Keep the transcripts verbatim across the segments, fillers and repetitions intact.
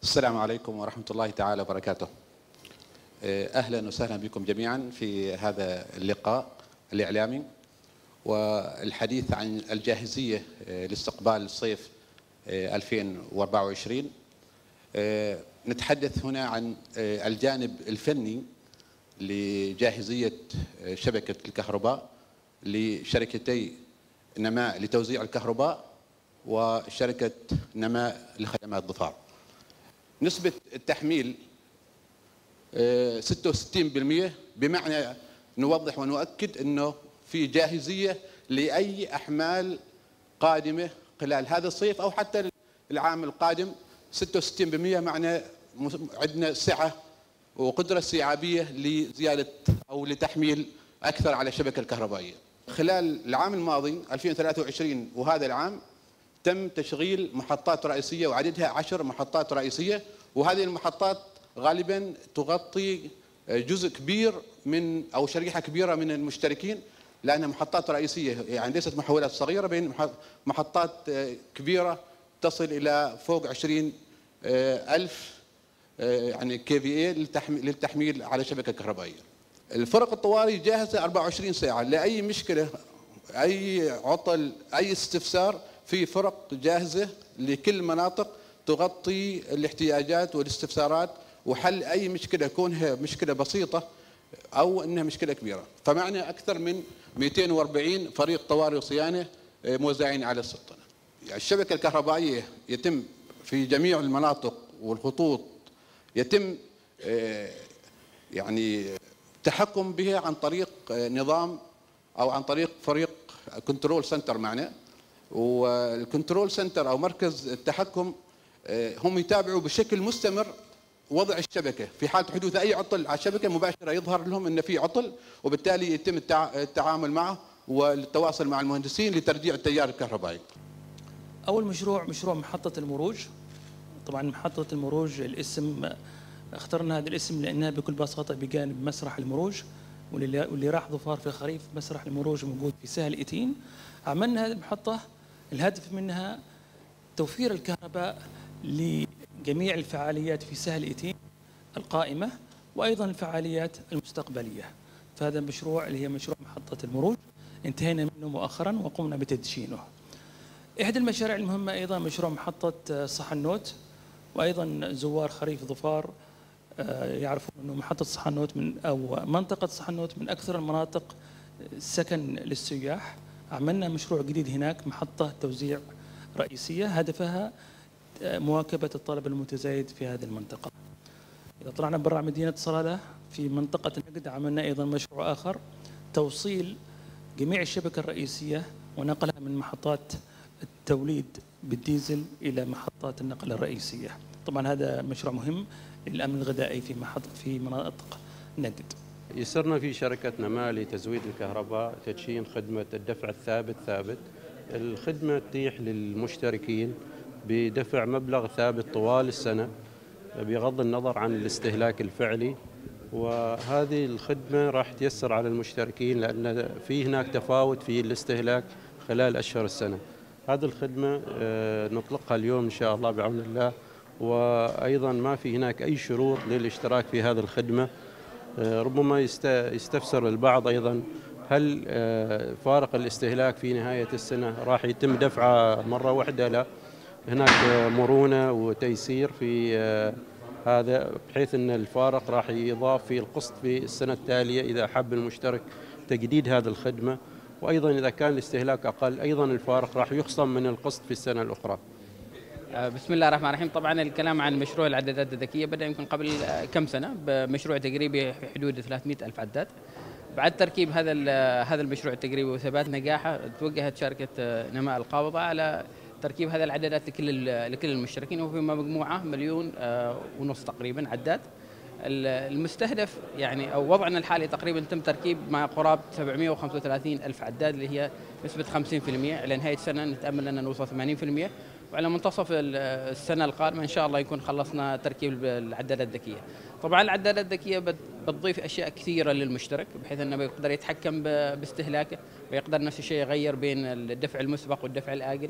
السلام عليكم ورحمة الله تعالى وبركاته. أهلا وسهلا بكم جميعا في هذا اللقاء الإعلامي والحديث عن الجاهزية لاستقبال صيف ألفين وأربعة وعشرين. نتحدث هنا عن الجانب الفني لجاهزية شبكة الكهرباء لشركتي نماء لتوزيع الكهرباء وشركة نماء لخدمات ظفار. نسبة التحميل ستة وستين بالمئة، بمعنى نوضح ونؤكد أنه في جاهزية لأي أحمال قادمة خلال هذا الصيف أو حتى العام القادم. ستة وستين بالمئة معنى عندنا سعة وقدرة استيعابية لزيادة أو لتحميل أكثر على الشبكة الكهربائية. خلال العام الماضي ألفين وثلاثة وعشرين وهذا العام تم تشغيل محطات رئيسية وعددها عشر محطات رئيسية، وهذه المحطات غالبا تغطي جزء كبير من أو شريحة كبيرة من المشتركين، لأنها محطات رئيسية يعني ليست محولات صغيرة، بين محطات كبيرة تصل إلى فوق عشرين ألف يعني كي في اي للتحميل على شبكة كهربائية. الفرق الطوارئ جاهزة أربعة وعشرين ساعة لأي مشكلة، أي عطل، أي استفسار، في فرق جاهزة لكل المناطق تغطي الاحتياجات والاستفسارات وحل أي مشكلة، كونها مشكلة بسيطة أو أنها مشكلة كبيرة. فمعنا أكثر من مئتين وأربعين فريق طوارئ وصيانة موزعين على السلطنة. يعني الشبكة الكهربائية يتم في جميع المناطق والخطوط يتم يعني التحكم بها عن طريق نظام أو عن طريق فريق كنترول سنتر معنا، والكنترول سنتر أو مركز التحكم هم يتابعوا بشكل مستمر وضع الشبكة. في حال حدوث أي عطل على الشبكة مباشرة يظهر لهم أن في عطل، وبالتالي يتم التعامل معه والتواصل مع المهندسين لترجيع التيار الكهربائي. أول مشروع مشروع محطة المروج. طبعا محطة المروج الاسم اخترنا هذا الاسم لأنها بكل بساطة بجانب مسرح المروج، واللي راح ظفار في الخريف مسرح المروج موجود في سهل إيتين. عملنا هذه المحطة الهدف منها توفير الكهرباء لجميع الفعاليات في سهل إيتين القائمة وأيضا الفعاليات المستقبلية. فهذا المشروع اللي هي مشروع محطة المروج انتهينا منه مؤخرا وقمنا بتدشينه. إحدى المشاريع المهمة أيضا مشروع محطة صحنوت، وأيضا زوار خريف ظفار يعرفون أنه محطة صحنوت من أو منطقة صحنوت من أكثر المناطق سكن للسياح. عملنا مشروع جديد هناك، محطة توزيع رئيسية هدفها مواكبة الطلب المتزايد في هذه المنطقة. إذا طلعنا برا مدينة صلالة في منطقة النقد عملنا أيضا مشروع آخر، توصيل جميع الشبكة الرئيسية ونقلها من محطات التوليد بالديزل إلى محطات النقل الرئيسية. طبعا هذا مشروع مهم للأمن الغذائي في محطة في مناطق النقد. يسرنا في شركة نماء لتزويد الكهرباء تدشين خدمة الدفع الثابت ثابت. الخدمة تتيح للمشتركين بدفع مبلغ ثابت طوال السنة بغض النظر عن الاستهلاك الفعلي، وهذه الخدمة راح تيسر على المشتركين لأن في هناك تفاوت في الاستهلاك خلال أشهر السنة. هذه الخدمة نطلقها اليوم إن شاء الله بعون الله، وأيضا ما في هناك أي شروط للاشتراك في هذه الخدمة. ربما يستفسر البعض أيضا هل فارق الاستهلاك في نهاية السنة راح يتم دفعه مرة واحدة؟ لا، هناك مرونة وتيسير في هذا بحيث أن الفارق راح يضاف في القسط في السنة التالية إذا حب المشترك تجديد هذه الخدمة، وأيضا إذا كان الاستهلاك أقل أيضا الفارق راح يخصم من القسط في السنة الأخرى. بسم الله الرحمن الرحيم. طبعا الكلام عن مشروع العدادات الذكية بدأ يمكن قبل كم سنة بمشروع تجريبي في حدود ثلاثمئة ألف عداد. بعد تركيب هذا هذا المشروع التجريبي وثبات نجاحه توجهت شركة نماء القابضة على تركيب هذه العدادات لكل لكل المشتركين، وفي مجموعة مليون ونص تقريبا عداد. المستهدف يعني او وضعنا الحالي تقريبا تم تركيب ما قرابه سبعمئة وخمسة وثلاثين ألف عداد اللي هي نسبه خمسين بالمئة. على نهايه السنه نتامل ان نوصل ثمانين بالمئة، وعلى منتصف السنه القادمه ان شاء الله يكون خلصنا تركيب العدادات الذكيه. طبعا العدادات الذكيه بتضيف اشياء كثيره للمشترك بحيث انه بيقدر يتحكم باستهلاكه، ويقدر نفس الشيء يغير بين الدفع المسبق والدفع الاجل،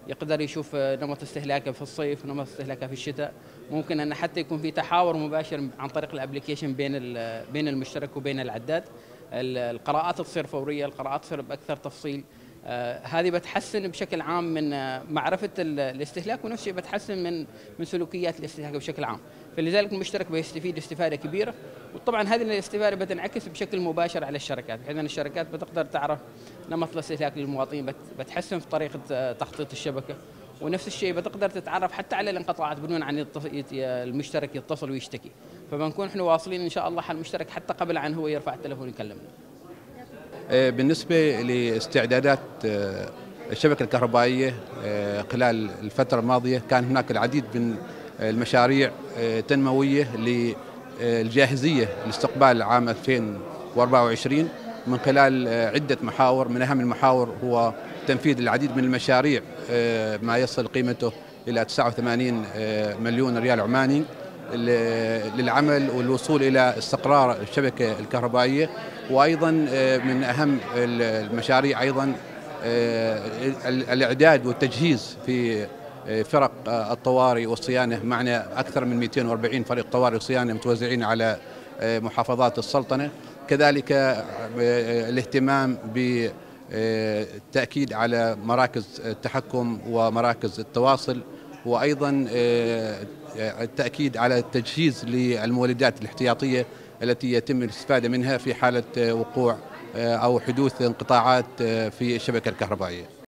يقدر يشوف نمط استهلاكه في الصيف، نمط استهلاكه في الشتاء. ممكن أن حتى يكون في تحاور مباشر عن طريق الابلكيشن بين بين المشترك وبين العداد. القراءات تصير فورية، القراءات تصير بأكثر تفصيل. آه هذه بتحسن بشكل عام من آه معرفة الاستهلاك، ونفس الشيء بتحسن من من سلوكيات الاستهلاك بشكل عام. فلذلك المشترك بيستفيد استفادة كبيرة، وطبعا هذه الاستفادة بتنعكس بشكل مباشر على الشركات، بحيث ان الشركات بتقدر تعرف نمط الاستهلاك للمواطنين، بتحسن في طريقة آه تخطيط الشبكة، ونفس الشيء بتقدر تتعرف حتى على الانقطاعات بدون عن المشترك يتصل ويشتكي. فبنكون احنا واصلين ان شاء الله على المشترك حتى قبل عن هو يرفع التليفون ويكلمنا. بالنسبة لاستعدادات الشبكة الكهربائية خلال الفترة الماضية، كان هناك العديد من المشاريع تنموية للجاهزية لاستقبال عام ألفين وأربعة وعشرين من خلال عدة محاور. من أهم المحاور هو تنفيذ العديد من المشاريع ما يصل قيمته إلى تسعة وثمانين مليون ريال عماني للعمل والوصول إلى استقرار الشبكة الكهربائية. وأيضا من أهم المشاريع أيضا الإعداد والتجهيز في فرق الطوارئ والصيانة. معنا أكثر من مئتين وأربعين فريق طوارئ وصيانة متوزعين على محافظات السلطنة. كذلك الاهتمام بالتأكيد على مراكز التحكم ومراكز التواصل، وأيضا التأكيد على التجهيز للمولدات الاحتياطية التي يتم الاستفادة منها في حالة وقوع أو حدوث انقطاعات في الشبكة الكهربائية.